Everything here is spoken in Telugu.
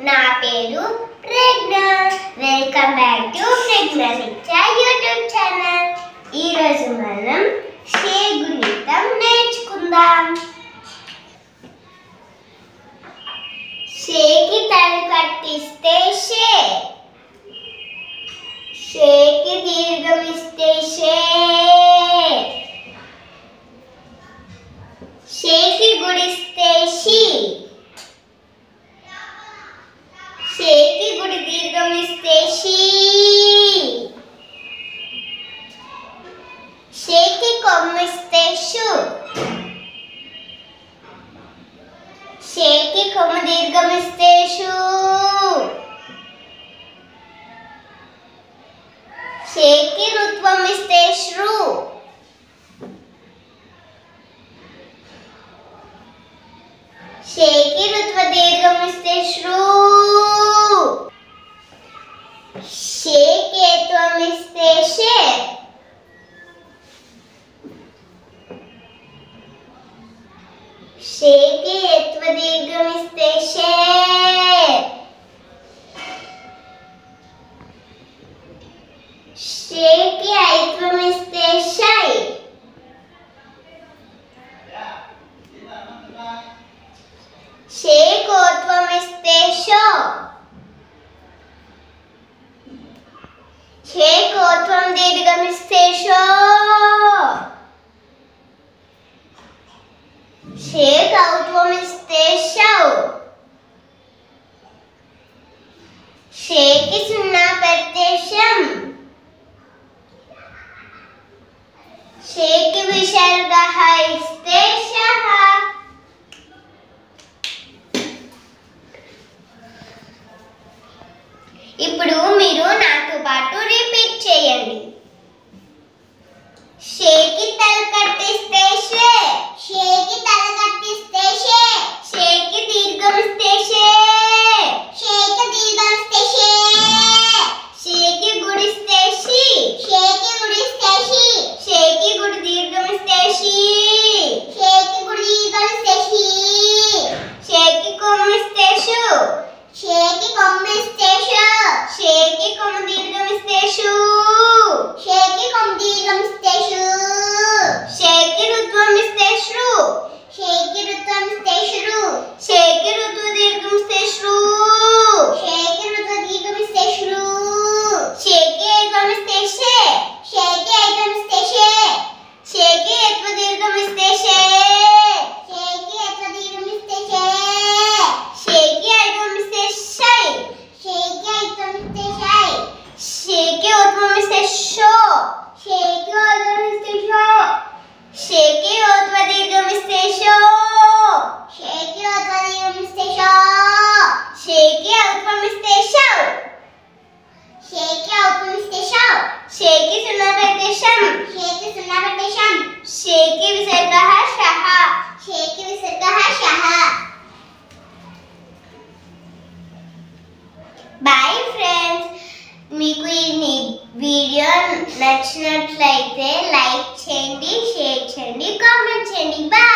నా పేరు Pragna. Welcome back to Pragna Shiksha YouTube channel. ఈరోజు మనం షే గుణితం నేర్చుకుందాం. షేకి తల కట్టిస్తే షే, షేకి దీర్ఘం ఇస్తే షే, షేకి గుడిస్తే షీ, షేకి గుడి దీర్ఘం ఇస్తే షీ, షేకి కొమ్మిస్తే షు, షేకి కొమ్ము దీర్ఘం ఇస్తే షూ, షేకి రుత్వం ఇస్తే శ్రు, షేకి రుత్వ దీర్ఘం ఇస్తే శ్రు, షేకి ఏత్వం ఇస్తే షే, షేకి ఏత్వ దీర్ఘం ఇస్తే షే, షేకి ఐత్వం ఇస్తే షై, షేకోత్వం ఇస్తే షో, షేకోత్వం దీర్ఘం ఇస్తే షో, షేకౌత్వం ఇస్తే షౌ, షేకి సున్నా పెడితే షం, షేకి విసర్గ ఇస్తే షహ. ఇప్పుడు మీరు నాతో పాటు రిపీట్ చేయండి. షేకి తల కట్టిస్తే షే, షేకి తల కట్టిస్తే షే, షేకి దీర్ఘం ఇస్తే షే, షేకి దీర్ఘం ఇస్తే షే, షేకి గుడిస్తే షీ, షేకి గుడిస్తే షీ, షేకి గుడి దీర్ఘం ఇస్తే షీ, షేకి గుడి దీర్ఘం ఇస్తే షీ, షేకి కొమ్మిస్తే షు, షేకి కొమ్మిస్తే షు, షేకి కొమ్ము దీర్ఘం ఇస్తే షు, షేకి కొమ్ము దీర్ఘం ఇస్తే షు, షేకి రుత్వం ఇస్తే శ్రు, షేకి రుత్వం ఇస్తే శ్రు, షేకి రుత్వ దీర్ఘం ఇస్తే శ్రు, షేకి రుత్వ దీర్ఘం ఇస్తే శ్రు, షేకి ఏత్వం ఇస్తే షే, షేకి ఏత్వం ఇస్తే షే, షేకి ఏత్వ దీర్ఘం ఇస్తే షే, షేకి ఏత్వ దీర్ఘం ఇస్తే షే, షేకి ఐత్వం ఇస్తే షై, షేకి ఐత్వం ఇస్తే షై, షేకి ఉత్వం ఇస్తే షో, షేకి ఉత్వం ఇస్తే షో, షేకి ఉత్వ దీర్ఘం ఇస్తే షో, షేకి ఉత్వ దీర్ఘం ఇస్తే షో, షేకి ఔత్వం ఇస్తే షౌ, షేకి ఔత్వం ఇస్తే షౌ, షేకి సున్నా పెడితే షం, షేకి సున్నా పెడితే షం, షేకి విసర్గ షహ, షేకి విసర్గ షహ. Bye friends. మీకు ఈ వీడియో నచ్చినట్లయితే లైక్ చేయండి, షేర్ చేయండి, కామెంట్ చేయండి. బాయ్.